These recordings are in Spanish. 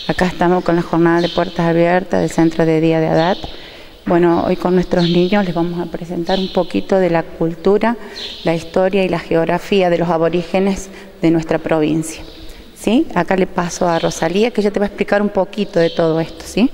Acá estamos con la jornada de puertas abiertas del Centro de Día de Adat. Bueno, hoy con nuestros niños les vamos a presentar un poquito de la cultura, la historia y la geografía de los aborígenes de nuestra provincia. ¿Sí? Acá le paso a Rosalía, que ella te va a explicar un poquito de todo esto, ¿sí?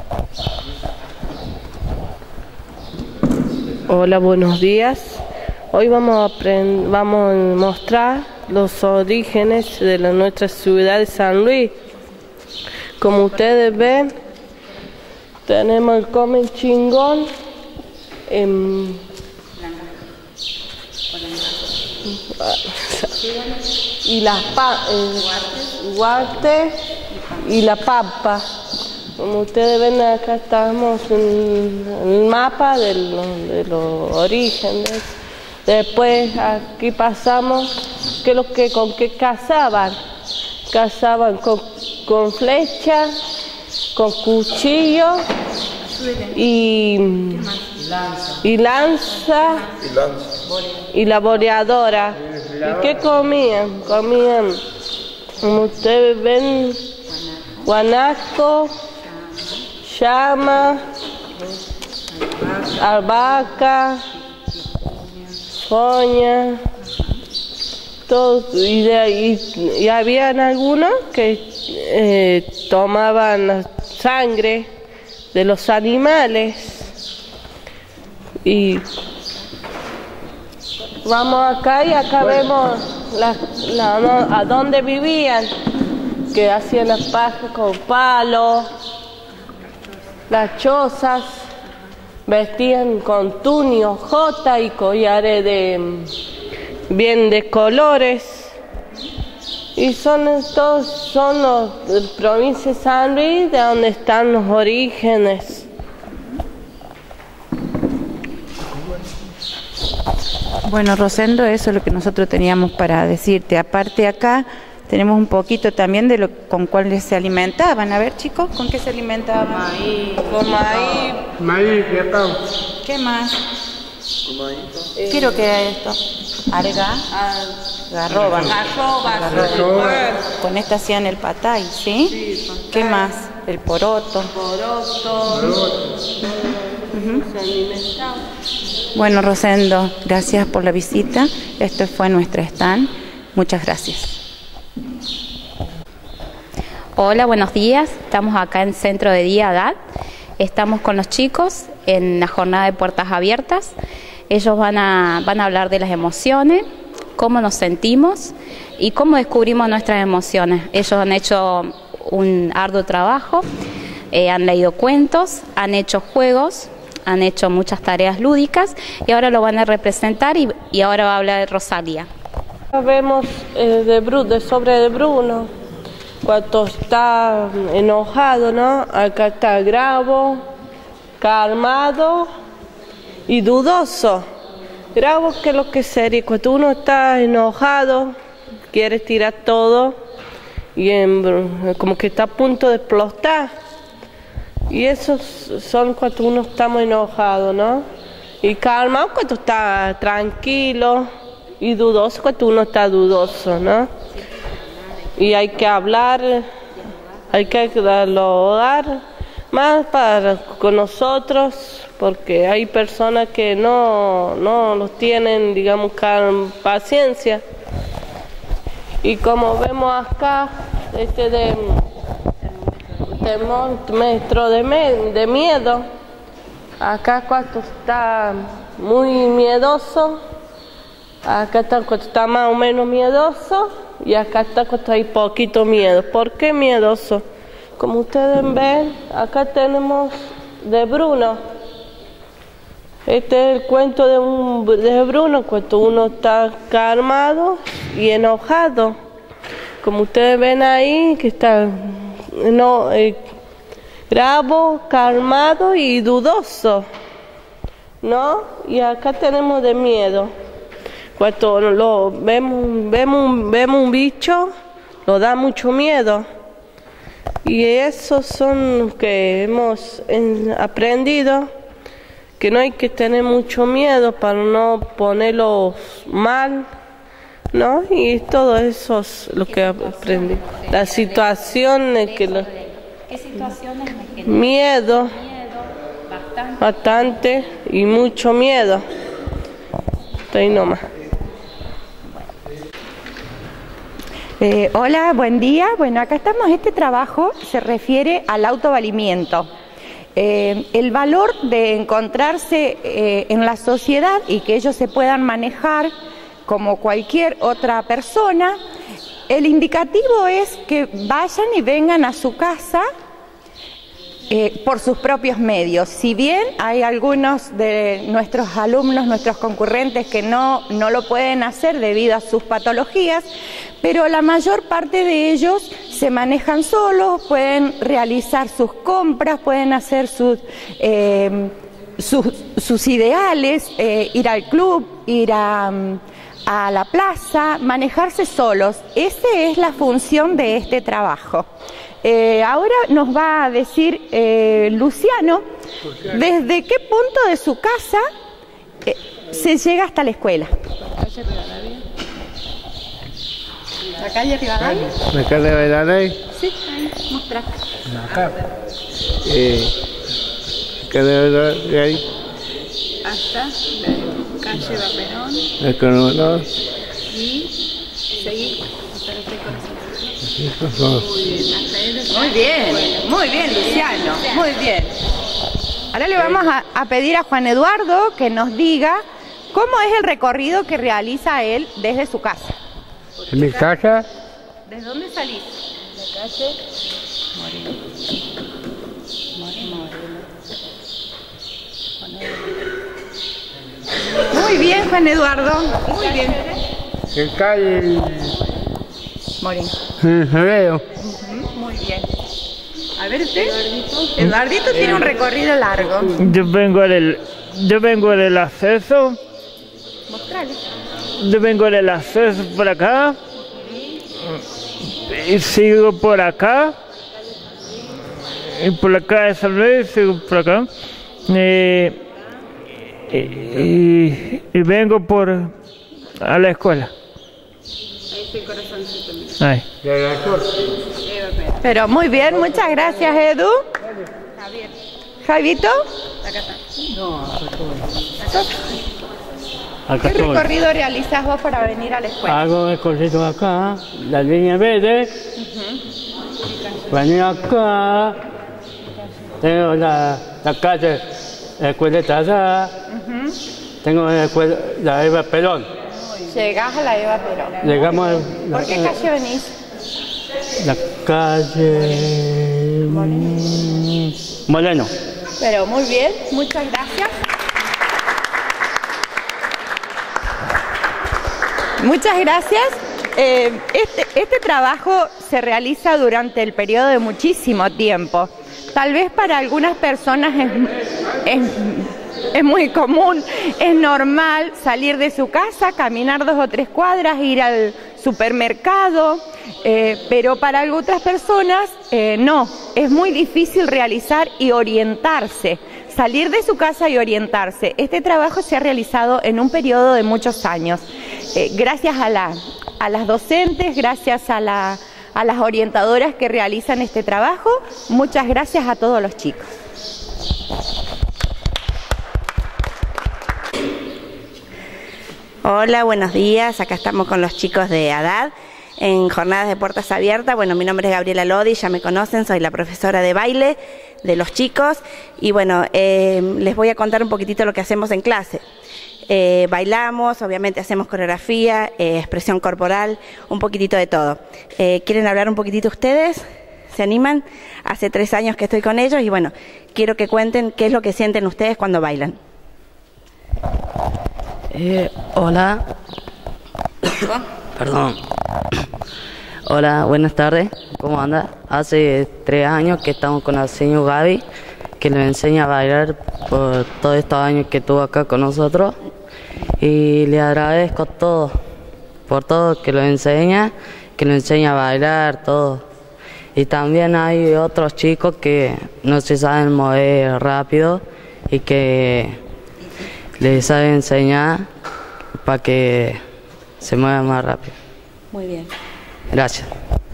Hola, buenos días. Hoy vamos a mostrar los orígenes de nuestra ciudad de San Luis. Como ustedes ven, tenemos el Come Chingón y las Huarte y la Pampa. Como ustedes ven, acá estamos en el mapa de los orígenes. Después aquí pasamos con qué cazaban. Cazaban con flecha, con cuchillo y lanza y la boleadora. ¿Y qué comían? Comían, como ustedes ven, guanaco, llama, albahaca, foña, todo. Y habían algunos que tomaban sangre de los animales. Y vamos acá y acá vemos a dónde vivían, que hacían las pajas con palos, las chozas, vestían con tuño, jota y collares de colores. Y todos son los provincia de San Luis, de donde están los orígenes. Bueno, Rosendo, eso es lo que nosotros teníamos para decirte. Aparte acá tenemos un poquito también de con cuáles se alimentaban. A ver, chicos, ¿con qué se alimentaban? Maíz. Con maíz. Maíz, ¿qué más? Quiero que esto. Arga. Garroba. Con esta hacían el patay, ¿sí? Sí, patay. ¿Qué más? El poroto. Se alimentaban. Bueno, Rosendo, gracias por la visita. Esto fue nuestro stand. Muchas gracias. Hola, buenos días. Estamos acá en Centro de Día Adat. Estamos con los chicos en la jornada de puertas abiertas. Ellos van a hablar de las emociones, cómo nos sentimos y cómo descubrimos nuestras emociones. Ellos han hecho un arduo trabajo, han leído cuentos, han hecho juegos, han hecho muchas tareas lúdicas y ahora lo van a representar y ahora va a hablar Rosalía. Vemos sobre Bruno, cuando está enojado, ¿no? Acá está Grabo, calmado y dudoso. Grabo, ¿qué es lo que sería? Cuando uno está enojado, quiere tirar todo y como que está a punto de explotar. Y esos son cuando uno está muy enojado, ¿no? Y calmado cuando está tranquilo y dudoso cuando uno está dudoso, ¿no? Y hay que hablar, hay que dialogar más con nosotros, porque hay personas que no los tienen, digamos, paciencia. Y como vemos acá, termómetro de miedo, acá cuando está muy miedoso, acá está cuando está más o menos miedoso, y acá está cuando hay poquito miedo. ¿Por qué miedoso? Como ustedes ven, acá tenemos de Bruno. Este es el cuento de Bruno, cuando uno está calmado y enojado. Como ustedes ven ahí, que está bravo, calmado y dudoso, ¿no? Y acá tenemos de miedo. Cuando vemos un bicho, nos da mucho miedo. Y esos son los que hemos aprendido, que no hay que tener mucho miedo para no ponerlos mal, ¿no? Y todo eso es lo que aprendí. La situación es que ¿Qué situaciones me generan? Miedo, Bastante. y mucho miedo. Estoy nomás. Hola, buen día. Bueno, acá estamos. Este trabajo se refiere al autovalimiento. El valor de encontrarse en la sociedad y que ellos se puedan manejar como cualquier otra persona. El indicativo es que vayan y vengan a su casa por sus propios medios. Si bien hay algunos de nuestros alumnos, nuestros concurrentes que no lo pueden hacer debido a sus patologías, pero la mayor parte de ellos se manejan solos, pueden realizar sus compras, pueden hacer sus ideales, ir al club, ir a la plaza, manejarse solos. Esa es la función de este trabajo. Ahora nos va a decir Luciano, desde qué punto de su casa se llega hasta la escuela. ¿La calle Rivadavia? ¿La calle Rivadavia? Sí, ahí, mostra. Acá. Calle Rivadavia. Hasta la calle Vaperón El coronel. y seguir hasta el Muy bien, Luciano, muy bien. Ahora le vamos a pedir a Juan Eduardo que nos diga cómo es el recorrido que realiza él desde su casa. En mi casa. ¿Desde dónde salís? La calle Muy bien, Juan Eduardo, muy bien. En calle. Moreno. Veo. Muy bien. A ver usted. Eduardito tiene un recorrido largo. Yo vengo del acceso. Mostrale. Yo vengo del acceso por acá. Y sigo por acá. Y por la calle San Luis sigo por acá. Y vengo a la escuela. Ahí. Pero muy bien, muchas gracias, Edu. Javito, Acá ¿qué estoy. recorrido realizas vos para venir a la escuela? Hago el recorrido acá, la línea verde. Venir acá. Tengo la calle, la escueleta allá. Tengo la Eva Perón. Llegás a la Eva Perón. Llegamos ¿Por qué calle venís? la calle Moreno. Pero muy bien, muchas gracias. Muchas gracias. Este trabajo se realiza durante el periodo de muchísimo tiempo. Tal vez para algunas personas es muy común, es normal salir de su casa, caminar 2 o 3 cuadras, ir al supermercado, pero para otras personas no, es muy difícil realizar y orientarse, salir de su casa y orientarse. Este trabajo se ha realizado en un periodo de muchos años, gracias a las docentes, gracias a las orientadoras que realizan este trabajo. Muchas gracias a todos los chicos. Hola, buenos días. Acá estamos con los chicos de ADAD en jornadas de puertas abiertas. Bueno, mi nombre es Gabriela Lodi, ya me conocen, soy la profesora de baile de los chicos y bueno, les voy a contar un poquitito lo que hacemos en clase. Bailamos, obviamente hacemos coreografía, expresión corporal, un poquitito de todo. ¿Quieren hablar un poquitito ustedes? ¿Se animan? Hace 3 años que estoy con ellos y bueno, quiero que cuenten qué es lo que sienten ustedes cuando bailan. Hola. Perdón. Hola, buenas tardes. ¿Cómo anda? Hace 3 años que estamos con el señor Gaby, que nos enseña a bailar por todos estos años que estuvo acá con nosotros. Y le agradezco todo, por todo que nos enseña a bailar, todo. Y también hay otros chicos que no se saben mover rápido y que les saben enseñar para que se muevan más rápido. Muy bien. Gracias.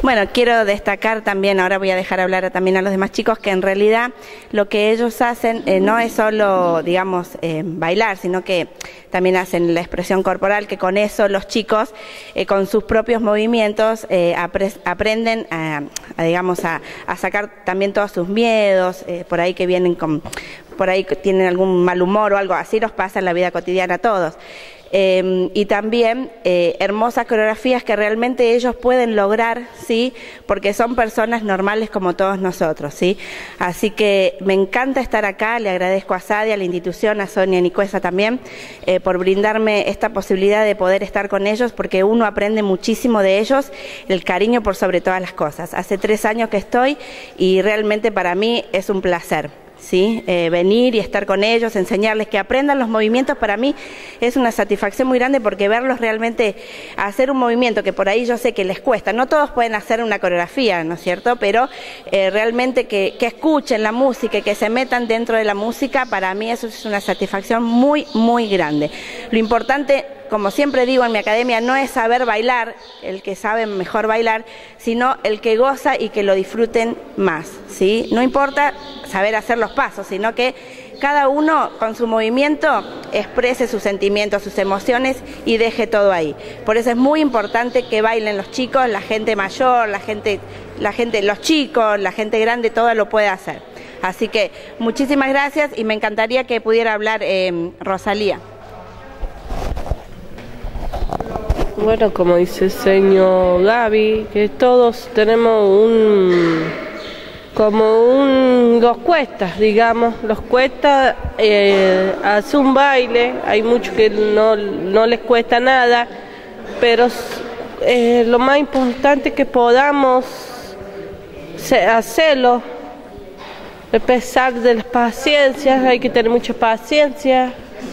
Bueno, quiero destacar también, ahora voy a dejar hablar también a los demás chicos, que en realidad lo que ellos hacen no es solo, digamos, bailar, sino que también hacen la expresión corporal, que con eso los chicos, con sus propios movimientos, aprenden a sacar también todos sus miedos, por ahí que vienen por ahí tienen algún mal humor o algo así, los pasa en la vida cotidiana a todos. Y también hermosas coreografías que realmente ellos pueden lograr, ¿sí? Porque son personas normales como todos nosotros, ¿sí? Así que me encanta estar acá, le agradezco a Sadia, a la institución, a Sonia Nicuesa también, por brindarme esta posibilidad de poder estar con ellos, porque uno aprende muchísimo de ellos, el cariño por sobre todas las cosas. Hace 3 años que estoy y realmente para mí es un placer. ¿Sí? Venir y estar con ellos, enseñarles que aprendan los movimientos, para mí es una satisfacción muy grande, porque verlos realmente hacer un movimiento que por ahí yo sé que les cuesta, no todos pueden hacer una coreografía, ¿no es cierto? Pero realmente que escuchen la música y que se metan dentro de la música, para mí eso es una satisfacción muy, muy grande. Lo importante, como siempre digo en mi academia, no es saber bailar, el que sabe mejor bailar, sino el que goza y que lo disfruten más, ¿sí? No importa saber hacer los pasos, sino que cada uno con su movimiento exprese sus sentimientos, sus emociones y deje todo ahí. Por eso es muy importante que bailen los chicos, la gente mayor, los chicos, la gente grande, todo lo puede hacer. Así que muchísimas gracias y me encantaría que pudiera hablar Rosalía. Bueno, como dice el señor Gaby, que todos tenemos los cuesta, digamos, los cuesta hacer un baile, hay muchos que no les cuesta nada, pero lo más importante es que podamos hacerlo, a pesar de las paciencias, hay que tener mucha paciencia,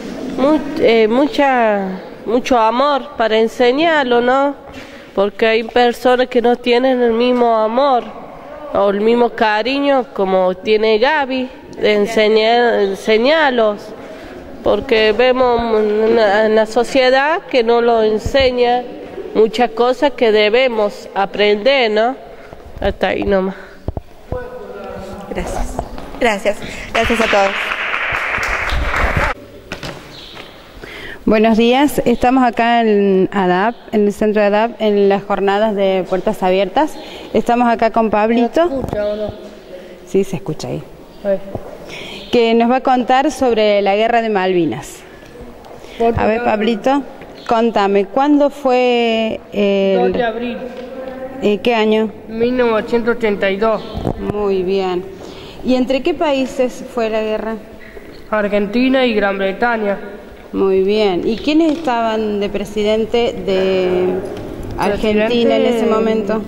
mucho amor para enseñarlo, ¿no? Porque hay personas que no tienen el mismo amor o el mismo cariño como tiene Gaby de enseñarlos, porque vemos en la sociedad que no lo enseña muchas cosas que debemos aprender, ¿no? Hasta ahí nomás. Gracias a todos. Buenos días, estamos acá en ADAP, en el centro de ADAP, en las jornadas de puertas abiertas. Estamos acá con Pablito. ¿Se escucha o no? Sí, se escucha ahí. Que nos va a contar sobre la guerra de Malvinas. A ver, Pablito, contame, ¿cuándo fue 2 de abril. ¿Qué año? 1982. Muy bien. ¿Y entre qué países fue la guerra? Argentina y Gran Bretaña. Muy bien. ¿Y quiénes estaban de presidente de Argentina en ese momento?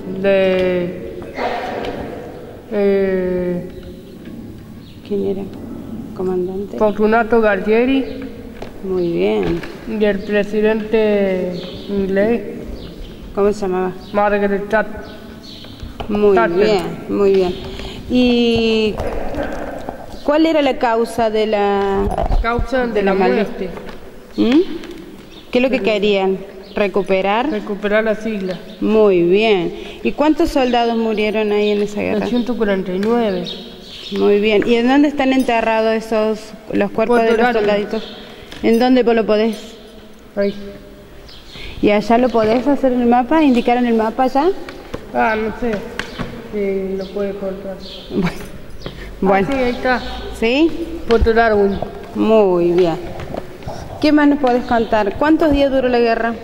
¿Quién era? ¿Comandante? Fortunato Galtieri. Muy bien. Y el presidente inglés. ¿Cómo se llamaba? Margaret Thatcher. Muy bien, muy bien. ¿Y cuál era la causa de la muerte? ¿Qué es lo que querían? ¿Recuperar? Recuperar las islas. Muy bien. ¿Y cuántos soldados murieron ahí en esa guerra? 149. Muy bien. ¿Y en dónde están enterrados los cuerpos de los soldaditos? ¿En dónde vos lo podés? Ahí. ¿Y allá lo podés hacer en el mapa? ¿Indicar en el mapa allá? Ah, no sé. Si lo puede contar. Bueno. Sí, ahí está. ¿Sí? Puerto Darwin. Muy bien. ¿Qué más nos podés contar? ¿Cuántos días duró la guerra?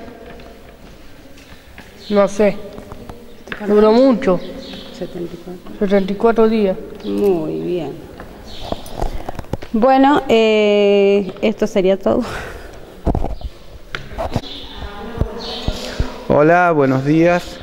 No sé. Duró mucho. 74 días. Muy bien. Bueno, esto sería todo. Hola, buenos días.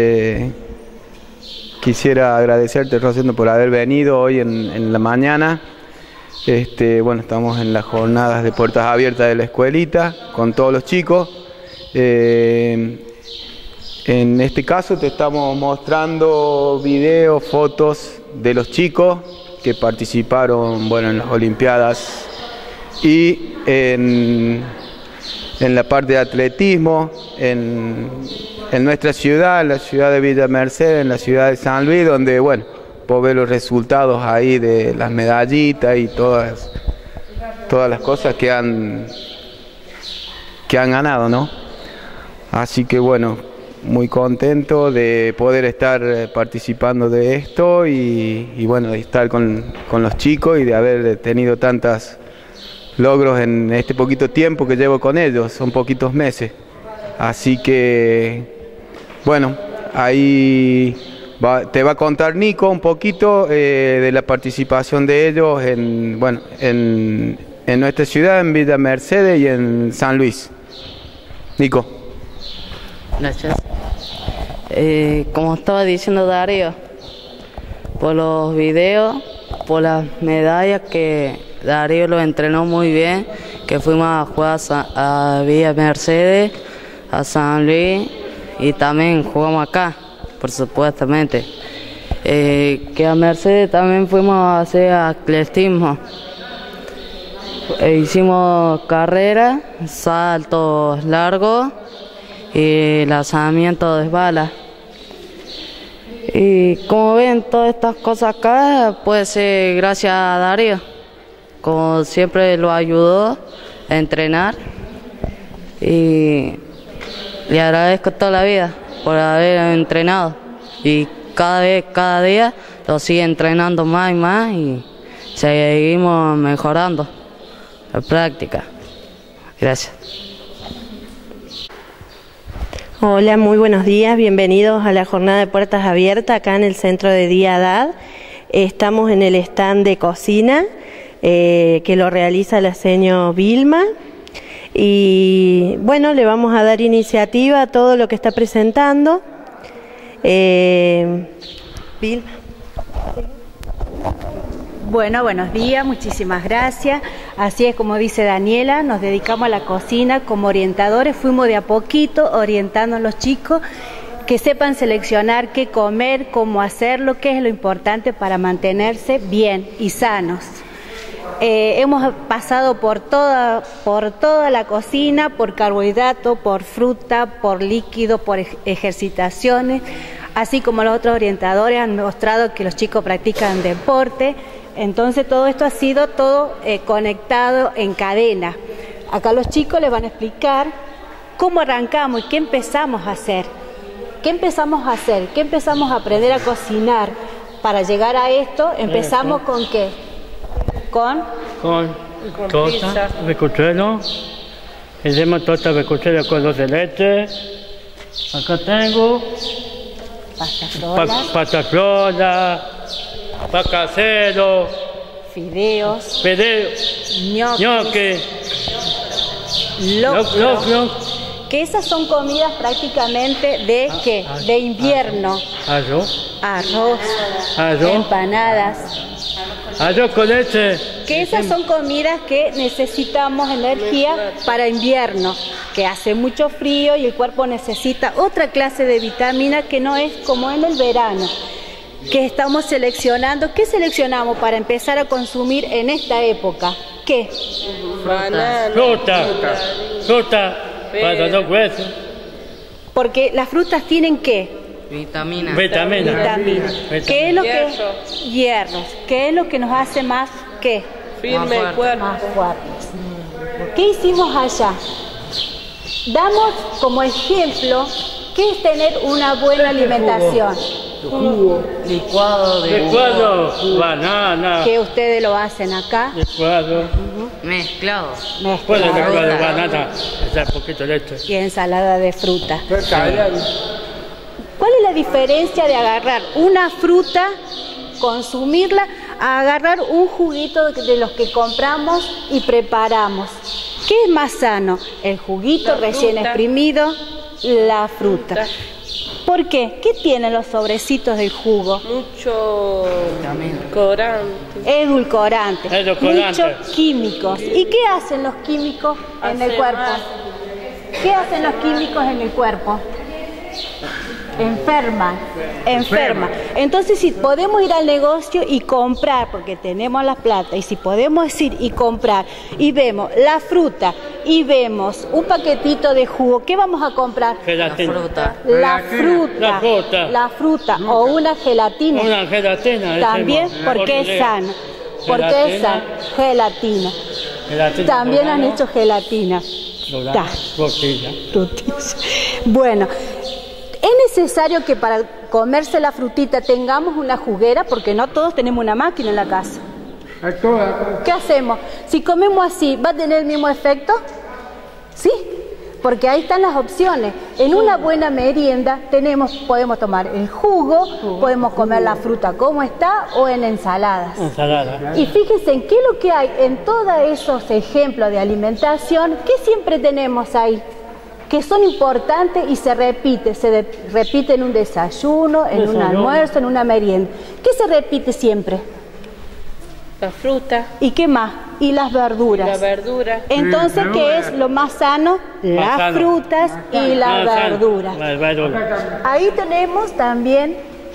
Quisiera agradecerte, Rosendo, por haber venido hoy en la mañana. Bueno, estamos en las jornadas de puertas abiertas de la escuelita con todos los chicos. En este caso te estamos mostrando videos, fotos de los chicos que participaron, bueno, en las Olimpiadas y en en la parte de atletismo, en nuestra ciudad, en la ciudad de Villa Mercedes, en la ciudad de San Luis, donde, bueno, puedo ver los resultados ahí de las medallitas y todas las cosas que han ganado, ¿no? Así que, bueno, muy contento de poder estar participando de esto y bueno, de estar con los chicos y de haber tenido tantos logros en este poquito tiempo que llevo con ellos, son poquitos meses. Así que, bueno, ahí te va a contar Nico un poquito de la participación de ellos en nuestra ciudad, en Villa Mercedes y en San Luis. Nico. Gracias. Como estaba diciendo Darío, por los videos, por las medallas que Darío lo entrenó muy bien, que fuimos a jugar a Villa Mercedes, a San Luis y también jugamos acá, por supuestamente. Que a Mercedes también fuimos a hacer atletismo. Hicimos carrera, saltos largos y lanzamiento de balas. Y como ven, todas estas cosas acá puede ser gracias a Darío, como siempre lo ayudó a entrenar, y le agradezco toda la vida por haber entrenado, y cada día lo sigue entrenando más y más y seguimos mejorando la práctica. Gracias. Hola, muy buenos días, bienvenidos a la jornada de puertas abiertas acá en el centro de día ADAD. Estamos en el stand de cocina que lo realiza la señora Vilma y bueno, le vamos a dar iniciativa a todo lo que está presentando. Vilma. Bueno, buenos días, muchísimas gracias. Así es como dice Daniela, nos dedicamos a la cocina como orientadores, fuimos de a poquito orientando a los chicos que sepan seleccionar qué comer, cómo hacerlo, qué es lo importante para mantenerse bien y sanos. Hemos pasado por toda la cocina, por carbohidrato, por fruta, por líquido, por ejercitaciones, así como los otros orientadores han mostrado que los chicos practican deporte. Entonces todo esto ha sido conectado en cadena. Acá los chicos les van a explicar cómo arrancamos y qué empezamos a hacer. ¿Qué empezamos a hacer? ¿Qué empezamos a aprender a cocinar? Para llegar a esto, empezamos con qué? Con torta, bizcochuelo. Hacemos torta bizcochuelo con dulce de leche. Acá tengo pasta frola, pan casero, fideos, ñoque, locro. Que esas son comidas prácticamente de ¿qué? De invierno. Arroz, empanadas. Arroz con leche. Que esas son comidas que necesitamos energía para invierno, que hace mucho frío y el cuerpo necesita otra clase de vitamina que no es como en el verano. Que estamos seleccionando. ¿Qué seleccionamos para empezar a consumir en esta época? ¿Qué? Fruta, para los huesos. Porque las frutas tienen ¿qué? Vitamina. ¿Qué es lo que? Hierro. ¿Qué es lo que nos hace más qué? Firme el cuerpo. Más fuertes. ¿Qué hicimos allá? Damos como ejemplo qué es tener una buena alimentación. Licuado, banana. Que ustedes lo hacen acá. Licuado. Mezclado. Puede licuado de banana, echar poquito de leche. Y ensalada de fruta. ¿Cuál es la diferencia de agarrar una fruta, consumirla, a agarrar un juguito de los que compramos y preparamos? ¿Qué es más sano? El juguito recién exprimido, la fruta. ¿Por qué? ¿Qué tienen los sobrecitos del jugo? Mucho edulcorante, muchos químicos. ¿Y qué hacen los químicos en el cuerpo? ¿Qué hacen los químicos en el cuerpo? enferma. Entonces, si podemos ir al negocio y comprar, porque tenemos la plata, y si podemos ir y comprar, y vemos la fruta, y vemos un paquetito de jugo, ¿qué vamos a comprar? Gelatina. La fruta o una gelatina. Una gelatina. También, porque es sano. Porque es sano. Gelatina. También han hecho gelatina. Frutilla. Bueno, es necesario que para comerse la frutita tengamos una juguera, porque no todos tenemos una máquina en la casa. ¿Qué hacemos? Si comemos así, ¿va a tener el mismo efecto? Sí, porque ahí están las opciones. En una buena merienda podemos tomar el jugo, podemos comer la fruta como está o en ensaladas. Y fíjense en qué es lo que hay en todos esos ejemplos de alimentación que siempre tenemos ahí, que son importantes y se repite en un desayuno, en un almuerzo, en una merienda. ¿Qué se repite siempre? La fruta. ¿Y qué más? Y las verduras. La verdura. Entonces, ¿qué es lo más sano? Las frutas y las verduras. Ahí tenemos también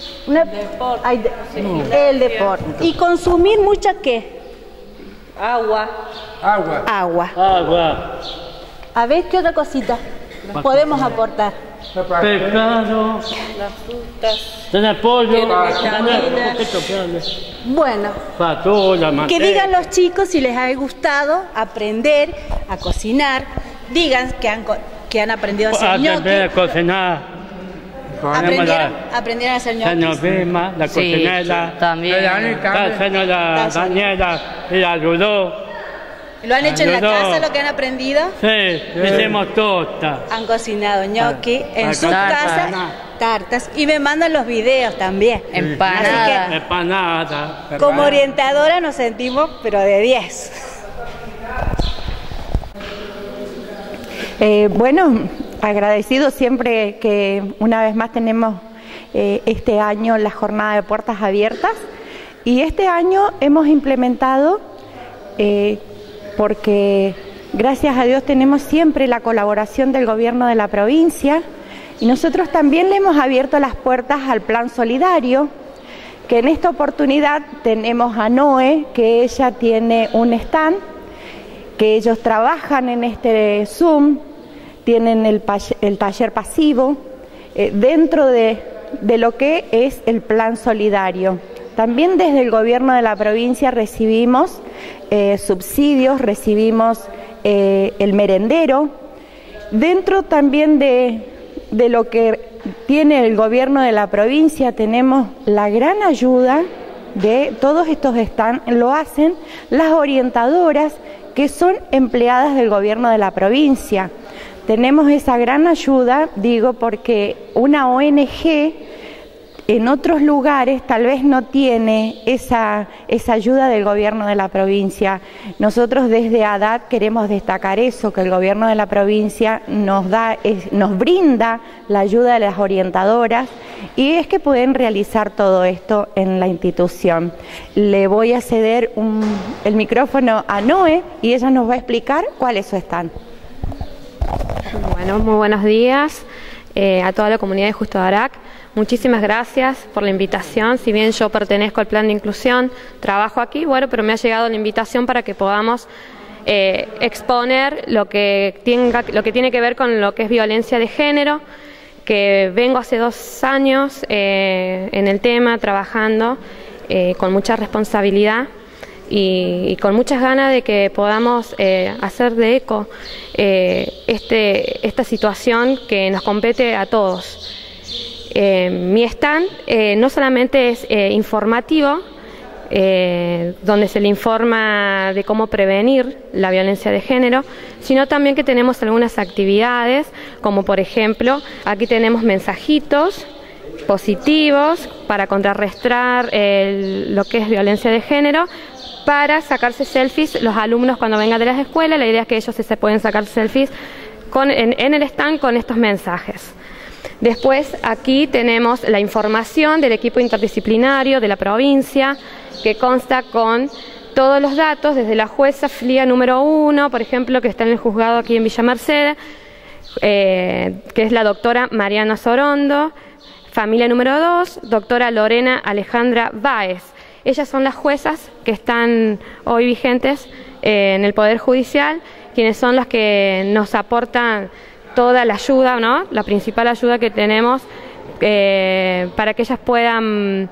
el deporte. ¿Y consumir mucha qué? Agua. A ver, ¿qué otra cosita podemos aportar? Pescado. Las frutas. Tener pollo. Bueno, que digan los chicos si les ha gustado aprender a cocinar. Digan que han aprendido a hacer ñoqui. A cocinar. Aprendieron a hacer ñoquis. La cocinera. También. La Daniela y la ayudó. ¿Lo han hecho en la casa, lo que han aprendido? Sí, hicimos torta. Han cocinado ñoqui en sus casas, tartas, y me mandan los videos también. Empanada. Como orientadora nos sentimos, pero de 10. Bueno, agradecido siempre que una vez más tenemos este año la jornada de puertas abiertas, y este año hemos implementado porque gracias a Dios tenemos siempre la colaboración del gobierno de la provincia, y nosotros también le hemos abierto las puertas al plan solidario, que en esta oportunidad tenemos a Noé, que ella tiene un stand, que ellos trabajan en este Zoom, tienen el taller pasivo, dentro de lo que es el plan solidario. También desde el gobierno de la provincia recibimos subsidios, recibimos el merendero. Dentro también de lo que tiene el gobierno de la provincia tenemos la gran ayuda de todos estos lo hacen las orientadoras, que son empleadas del gobierno de la provincia. Tenemos esa gran ayuda, digo, porque una ONG en otros lugares tal vez no tiene esa ayuda del gobierno de la provincia. Nosotros desde ADAD queremos destacar eso, que el gobierno de la provincia nos brinda la ayuda de las orientadoras, y es que pueden realizar todo esto en la institución. Le voy a ceder el micrófono a Noé y ella nos va a explicar cuál es su stand. Bueno, muy buenos días a toda la comunidad de Justo Darac. Muchísimas gracias por la invitación. Si bien yo pertenezco al plan de inclusión, trabajo aquí, bueno, pero me ha llegado la invitación para que podamos exponer lo que tiene que ver con lo que es violencia de género, que vengo hace 2 años en el tema, trabajando con mucha responsabilidad y con muchas ganas de que podamos hacer de eco esta situación que nos compete a todos. Mi stand no solamente es informativo, donde se le informa de cómo prevenir la violencia de género, sino también que tenemos algunas actividades, como por ejemplo, aquí tenemos mensajitos positivos para contrarrestar lo que es violencia de género, para sacarse selfies los alumnos cuando vengan de las escuelas. La idea es que ellos se pueden sacar selfies en el stand con estos mensajes. Después aquí tenemos la información del equipo interdisciplinario de la provincia, que consta con todos los datos, desde la jueza FLIA número 1, por ejemplo, que está en el juzgado aquí en Villa Mercedes, que es la doctora Mariana Sorondo, Familia número 2, doctora Lorena Alejandra Báez. Ellas son las juezas que están hoy vigentes en el Poder Judicial, quienes son las que nos aportan toda la ayuda, ¿no? La principal ayuda que tenemos para que ellas puedan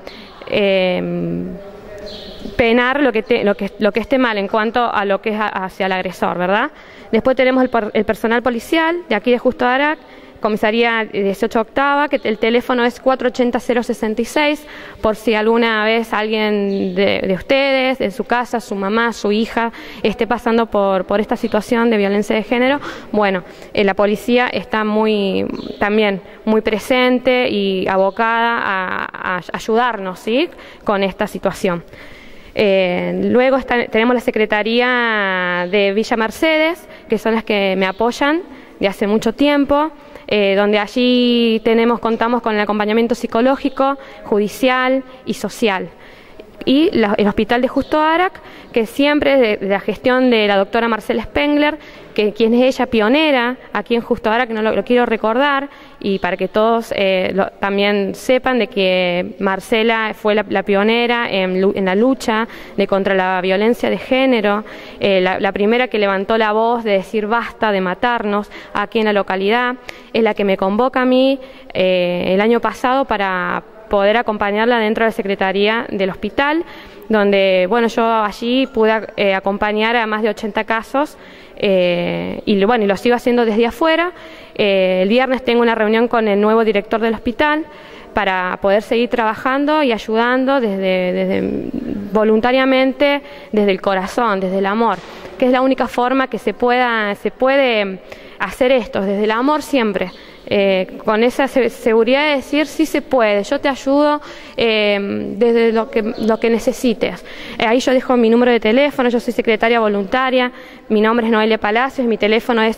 penar lo que esté mal en cuanto a lo que es hacia el agresor, ¿verdad? Después tenemos el personal policial de aquí de Justo Arac, comisaría 18 octava, que el teléfono es 480-066, por si alguna vez alguien de ustedes, de su casa, su mamá, su hija, esté pasando por esta situación de violencia de género. Bueno, la policía está también muy presente y abocada a ayudarnos, ¿sí?, con esta situación. Luego tenemos la Secretaría de Villa Mercedes, que son las que me apoyan de hace mucho tiempo, donde allí contamos con el acompañamiento psicológico, judicial y social. Y el Hospital de Justo Arac, que siempre de la gestión de la doctora Marcela Spengler, quien es ella pionera aquí en Justo Arac, que no lo quiero recordar, y para que todos también sepan de que Marcela fue la pionera en la lucha contra la violencia de género, la primera que levantó la voz de decir basta de matarnos aquí en la localidad, es la que me convoca a mí el año pasado para poder acompañarla dentro de la Secretaría del Hospital, donde bueno, yo allí pude acompañar a más de 80 casos y lo sigo haciendo desde afuera. El viernes tengo una reunión con el nuevo director del hospital para poder seguir trabajando y ayudando voluntariamente, desde el corazón, desde el amor, que es la única forma que se puede hacer esto, desde el amor siempre. Con esa seguridad de decir sí se puede, yo te ayudo desde lo que necesites. Ahí yo dejo mi número de teléfono, yo soy secretaria voluntaria, mi nombre es Noelia Palacios, mi teléfono es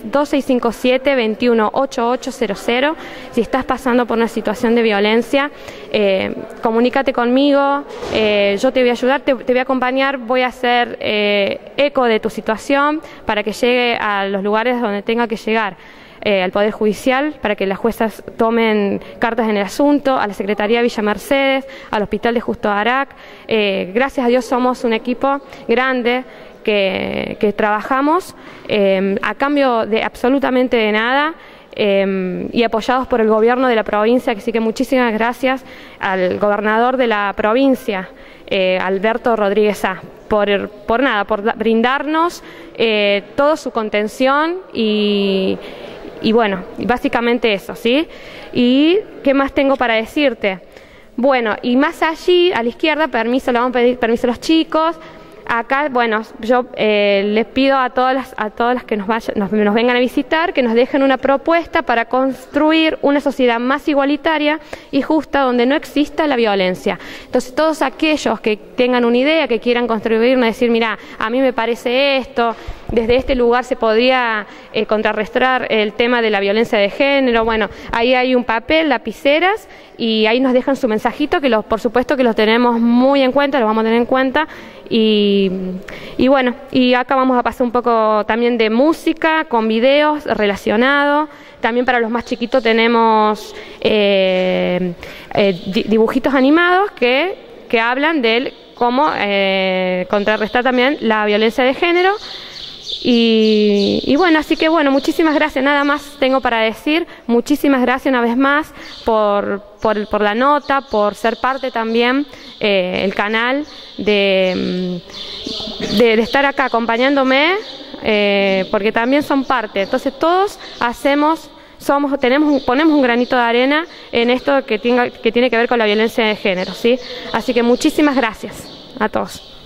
2657-218800. Si estás pasando por una situación de violencia, comunícate conmigo, yo te voy a ayudar, te voy a acompañar, voy a hacer eco de tu situación para que llegue a los lugares donde tenga que llegar. Al Poder Judicial, para que las juezas tomen cartas en el asunto, a la Secretaría de Villa Mercedes, al Hospital de Justo Arac. Gracias a Dios somos un equipo grande que trabajamos a cambio de absolutamente de nada, y apoyados por el gobierno de la provincia, así que muchísimas gracias al gobernador de la provincia, Alberto Rodríguez A, por brindarnos toda su contención y bueno, básicamente eso, ¿sí? ¿Y qué más tengo para decirte? Bueno, y más allí, a la izquierda, le vamos a pedir permiso a los chicos. Acá, bueno, yo les pido a todas las que nos vengan a visitar, que nos dejen una propuesta para construir una sociedad más igualitaria y justa, donde no exista la violencia. Entonces, todos aquellos que tengan una idea, que quieran construirnos, decir, mira, a mí me parece esto, desde este lugar se podría contrarrestar el tema de la violencia de género. Bueno, ahí hay un papel, lapiceras, y ahí nos dejan su mensajito, que por supuesto que los tenemos muy en cuenta, los vamos a tener en cuenta. Y bueno, y acá vamos a pasar un poco también de música con videos relacionados. También para los más chiquitos tenemos dibujitos animados que hablan de cómo contrarrestar también la violencia de género. Y bueno, así que bueno, muchísimas gracias, nada más tengo para decir. Muchísimas gracias una vez más por la nota, por ser parte también el canal de estar acá acompañándome, porque también son parte. Entonces todos ponemos un granito de arena en esto que tiene que ver con la violencia de género, ¿sí? Así que muchísimas gracias a todos.